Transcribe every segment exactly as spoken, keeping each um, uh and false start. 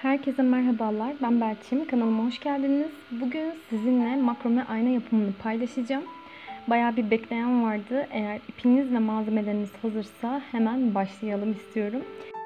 Herkese merhabalar, ben Berçim. Kanalıma hoş geldiniz. Bugün sizinle makrome ayna yapımını paylaşacağım. Bayağı bir bekleyen vardı. Eğer ipiniz ve malzemeleriniz hazırsa hemen başlayalım istiyorum.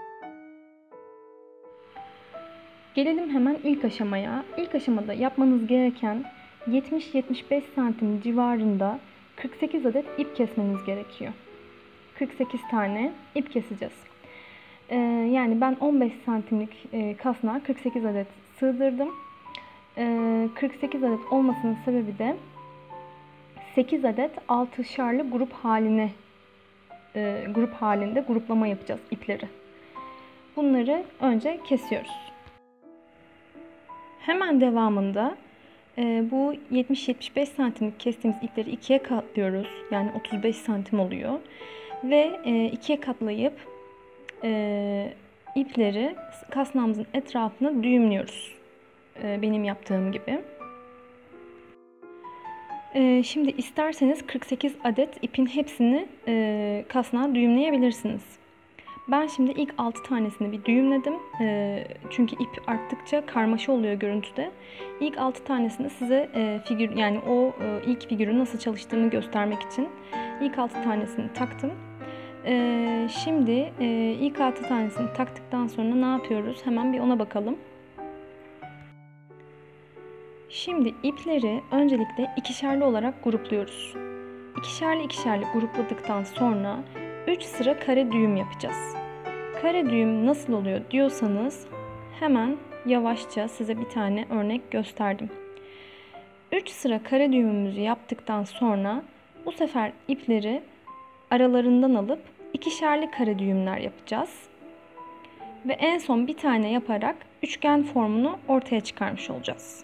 Gelelim hemen ilk aşamaya. İlk aşamada yapmanız gereken yetmiş yetmiş beş santim civarında kırk sekiz adet ip kesmeniz gerekiyor. kırk sekiz tane ip keseceğiz. Yani ben on beş santimlik kasnağa kırk sekiz adet sığdırdım. kırk sekiz adet olmasının sebebi de sekiz adet altışarlı grup haline grup halinde gruplama yapacağız ipleri. Bunları önce kesiyoruz. Hemen devamında bu yetmiş yetmiş beş santimlik kestiğimiz ipleri ikiye katlıyoruz. Yani otuz beş santim oluyor. Ve ikiye katlayıp e, ipleri kasnağımızın etrafına düğümlüyoruz. E, benim yaptığım gibi. E, şimdi isterseniz kırk sekiz adet ipin hepsini e, kasnağa düğümleyebilirsiniz. Ben şimdi ilk altı tanesini bir düğümledim. E, çünkü ip arttıkça karmaşa oluyor görüntüde. İlk altı tanesini size e, figür yani o e, ilk figürün nasıl çalıştığını göstermek için ilk altı tanesini taktım. Ee, şimdi e, ilk altı tanesini taktıktan sonra ne yapıyoruz? Hemen bir ona bakalım. Şimdi ipleri öncelikle ikişerli olarak grupluyoruz. İkişerli ikişerli grupladıktan sonra üç sıra kare düğüm yapacağız. Kare düğüm nasıl oluyor diyorsanız hemen yavaşça size bir tane örnek gösterdim. üç sıra kare düğümümüzü yaptıktan sonra bu sefer ipleri aralarından alıp ikişerli kare düğümler yapacağız. Ve en son bir tane yaparak üçgen formunu ortaya çıkarmış olacağız.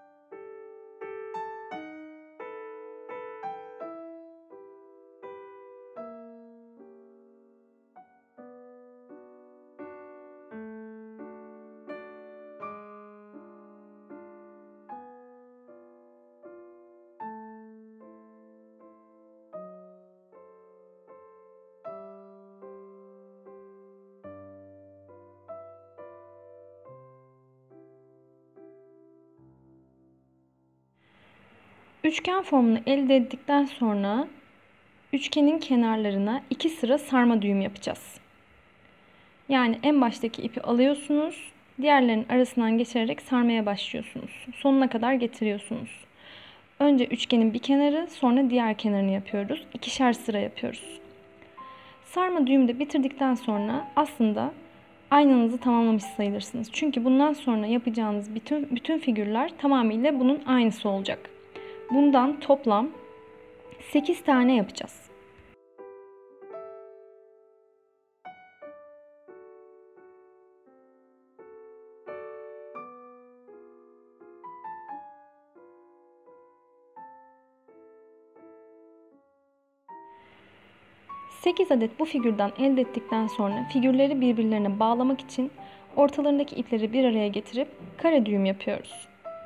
Üçgen formunu elde ettikten sonra üçgenin kenarlarına iki sıra sarma düğüm yapacağız. Yani en baştaki ipi alıyorsunuz, diğerlerinin arasından geçirerek sarmaya başlıyorsunuz. Sonuna kadar getiriyorsunuz. Önce üçgenin bir kenarı, sonra diğer kenarını yapıyoruz. İkişer sıra yapıyoruz. Sarma düğümü de bitirdikten sonra aslında aynanızı tamamlamış sayılırsınız. Çünkü bundan sonra yapacağınız bütün bütün figürler tamamıyla bunun aynısı olacak. Bundan toplam sekiz tane yapacağız. sekiz adet bu figürden elde ettikten sonra figürleri birbirlerine bağlamak için ortalarındaki ipleri bir araya getirip kare düğüm yapıyoruz.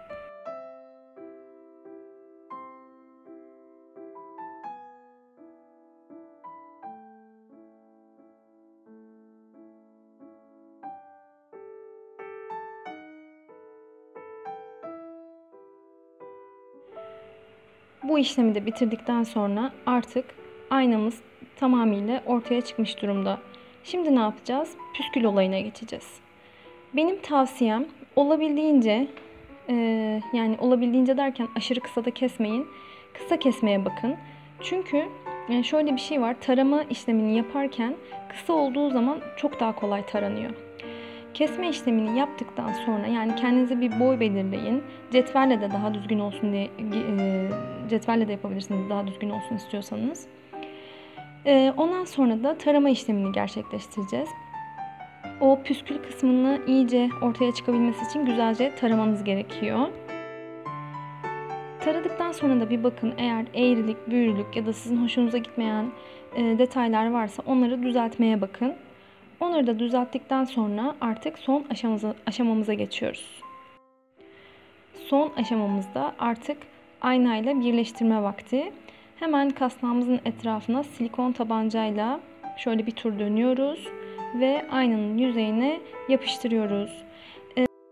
Bu işlemi de bitirdikten sonra artık aynamız tamamıyla ortaya çıkmış durumda. Şimdi ne yapacağız? Püskül olayına geçeceğiz. Benim tavsiyem olabildiğince e, yani olabildiğince derken aşırı kısa da kesmeyin. Kısa kesmeye bakın. Çünkü yani şöyle bir şey var. Tarama işlemini yaparken kısa olduğu zaman çok daha kolay taranıyor. Kesme işlemini yaptıktan sonra yani kendinize bir boy belirleyin. Cetvelle de daha düzgün olsun diye e, cetvelle de yapabilirsiniz daha düzgün olsun istiyorsanız. E, ondan sonra da tarama işlemini gerçekleştireceğiz. O püskül kısmını iyice ortaya çıkabilmesi için güzelce taramanız gerekiyor. Taradıktan sonra da bir bakın, eğer eğrilik, büğrülük ya da sizin hoşunuza gitmeyen e, detaylar varsa onları düzeltmeye bakın. Onları da düzelttikten sonra artık son aşamamıza, aşamamıza geçiyoruz. Son aşamamızda artık aynayla birleştirme vakti. Hemen kasnağımızın etrafına silikon tabancayla şöyle bir tur dönüyoruz ve aynanın yüzeyine yapıştırıyoruz.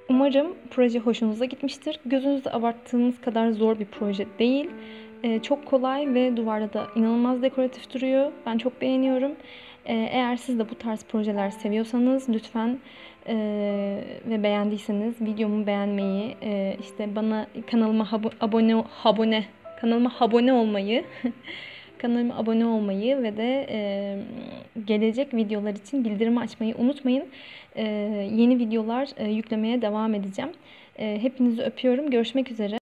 Umarım proje hoşunuza gitmiştir. Gözünüzde abarttığınız kadar zor bir proje değil. Ee, çok kolay ve duvarda da inanılmaz dekoratif duruyor. Ben çok beğeniyorum. Ee, eğer siz de bu tarz projeler seviyorsanız lütfen e, ve beğendiyseniz videomu beğenmeyi, e, işte bana kanalıma habo- abone abone kanalıma abone olmayı, kanalıma abone olmayı ve de e, gelecek videolar için bildirimi açmayı unutmayın. E, yeni videolar e, yüklemeye devam edeceğim. E, hepinizi öpüyorum. Görüşmek üzere.